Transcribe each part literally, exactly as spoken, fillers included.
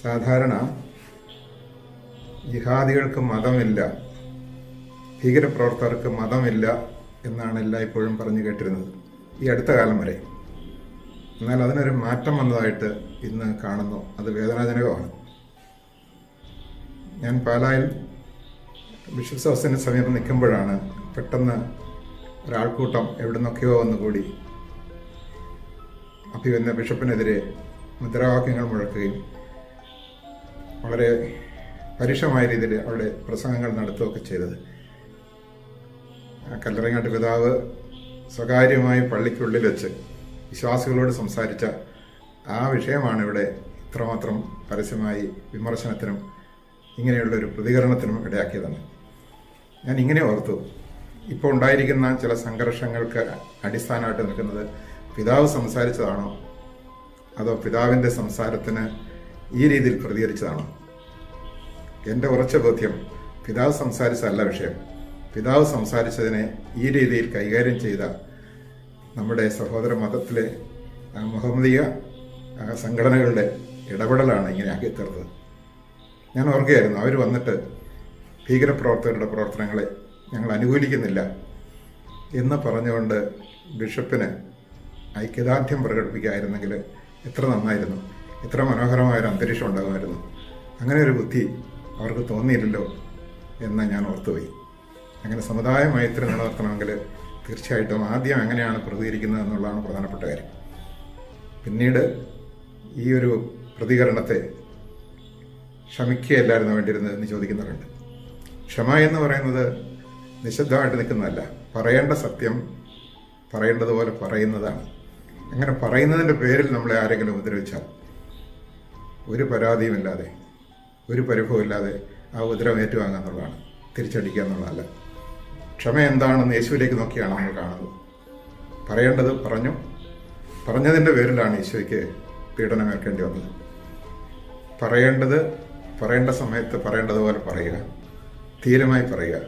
സാധാരണ ജിഹാദികൾക്ക് മതമില്ല, ഭീകരപ്രവർത്തകർക്ക് മതമില്ല എന്നാണ് എല്ലായ്പ്പോഴും പറഞ്ഞു കേട്ടിരുന്നത് ഈ അടുത്ത കാലം വരെ. എന്നാൽ അതിനൊരു മാറ്റം വന്നതായിട്ട് ഇന്ന് കാണുന്നു. അത് വേദനാജനകമാണ്. ഞാൻ പാലായിൽ ബിഷപ്സ് ഹൗസിന് സമീപം നിൽക്കുമ്പോഴാണ് പെട്ടെന്ന് ഒരാൾക്കൂട്ടം എവിടെ നിന്നൊക്കെയോ വന്നുകൂടി അഭിവന്യ ബിഷപ്പിനെതിരെ മുദ്രാവാക്യങ്ങൾ മുഴക്കുകയും വളരെ പരുഷമായ രീതിയിൽ അവിടെ പ്രസംഗങ്ങൾ നടത്തുകയൊക്കെ ചെയ്തത്. കല്ലറങ്ങാട്ട് പിതാവ് സ്വകാര്യമായി പള്ളിക്കുള്ളിൽ വെച്ച് വിശ്വാസികളോട് സംസാരിച്ച ആ വിഷയമാണ് ഇവിടെ ഇത്രമാത്രം പരസ്യമായി വിമർശനത്തിനും ഇങ്ങനെയുള്ളൊരു പ്രതികരണത്തിനും ഇടയാക്കിയതാണ്. ഞാൻ ഇങ്ങനെ ഓർത്തു, ഇപ്പോൾ ഉണ്ടായിരിക്കുന്ന ചില സംഘർഷങ്ങൾക്ക് അടിസ്ഥാനമായിട്ട് നിൽക്കുന്നത് പിതാവ് സംസാരിച്ചതാണോ അതോ പിതാവിൻ്റെ സംസാരത്തിന് ഈ രീതിയിൽ പ്രതികരിച്ചതാണോ? എൻ്റെ ഉറച്ച ബോധ്യം പിതാവ് സംസാരിച്ചതല്ല വിഷയം. പിതാവ് സംസാരിച്ചതിനെ ഈ രീതിയിൽ കൈകാര്യം ചെയ്ത നമ്മുടെ സഹോദര മതത്തിലെ മുഹമ്മദീയ സംഘടനകളുടെ ഇടപെടലാണ് ഇങ്ങനെ ആക്കി തീർത്തത്. ഞാൻ ഓർക്കുകയായിരുന്നു, അവർ വന്നിട്ട് ഭീകരപ്രവർത്തകരുടെ പ്രവർത്തനങ്ങളെ ഞങ്ങൾ അനുകൂലിക്കുന്നില്ല എന്ന് പറഞ്ഞുകൊണ്ട് ബിഷപ്പിന് ഐക്യദാർഢ്യം പ്രകടിപ്പിക്കായിരുന്നെങ്കിൽ എത്ര നന്നായിരുന്നു, എത്ര മനോഹരമായൊരു അന്തരീക്ഷം ഉണ്ടാകുമായിരുന്നു. അങ്ങനെ ഒരു ബുദ്ധി അവർക്ക് തോന്നിയില്ലല്ലോ എന്ന് ഞാൻ ഓർത്തുപോയി. അങ്ങനെ സമുദായ മൈത്രി നിലനിർത്തണമെങ്കിൽ തീർച്ചയായിട്ടും ആദ്യം എങ്ങനെയാണ് പ്രതികരിക്കുന്നത് എന്നുള്ളതാണ് പ്രധാനപ്പെട്ട കാര്യം. പിന്നീട് ഈ ഒരു പ്രതികരണത്തെ ക്ഷമിക്കുകയല്ലായിരുന്നു വേണ്ടിയിരുന്നത് എന്ന് ചോദിക്കുന്നവരുണ്ട്. ക്ഷമ എന്ന് പറയുന്നത് നിശബ്ദമായിട്ട് നിൽക്കുന്നതല്ല, പറയേണ്ട സത്യം പറയേണ്ടതുപോലെ പറയുന്നതാണ്. അങ്ങനെ പറയുന്നതിൻ്റെ പേരിൽ നമ്മളെ ആരെങ്കിലും ഉപദ്രവിച്ചാൽ ഒരു പരാതിയുമില്ലാതെ ഒരു പരിഭവമില്ലാതെ ആ ഉപദ്രവം ഏറ്റുവാങ്ങുക എന്നുള്ളതാണ്, തിരിച്ചടിക്കുക എന്നുള്ളതല്ല. ക്ഷമ എന്താണെന്ന് യേശുവിലേക്ക് നോക്കിയാണ് നമ്മൾ കാണുന്നത്. പറയേണ്ടത് പറഞ്ഞു, പറഞ്ഞതിൻ്റെ പേരിലാണ് ഈശോയ്ക്ക് പീഡനമേൽക്കേണ്ടി വന്നത്. പറയേണ്ടത് പറയേണ്ട സമയത്ത് പറയേണ്ടതുപോലെ പറയുക, ധീരമായി പറയുക.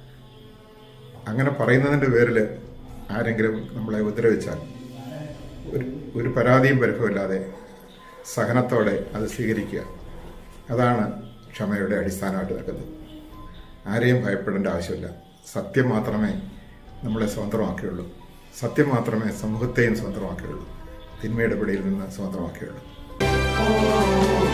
അങ്ങനെ പറയുന്നതിൻ്റെ പേരിൽ ആരെങ്കിലും നമ്മളെ ഉപദ്രവിച്ചാൽ ഒരു ഒരു പരാതിയും പരിഭവമില്ലാതെ സഹനത്തോടെ അത് സ്വീകരിക്കുക. അതാണ് ക്ഷമയുടെ അടിസ്ഥാനമായിട്ട് നിൽക്കുന്നത്. ആരെയും ഭയപ്പെടേണ്ട ആവശ്യമില്ല. സത്യം മാത്രമേ നമ്മളെ സ്വതന്ത്രമാക്കുകയുള്ളൂ. സത്യം മാത്രമേ സമൂഹത്തെയും സ്വതന്ത്രമാക്കുകയുള്ളൂ. തിന്മയുടെ പിടിയിൽ നിന്ന് സ്വതന്ത്രമാക്കുകയുള്ളൂ.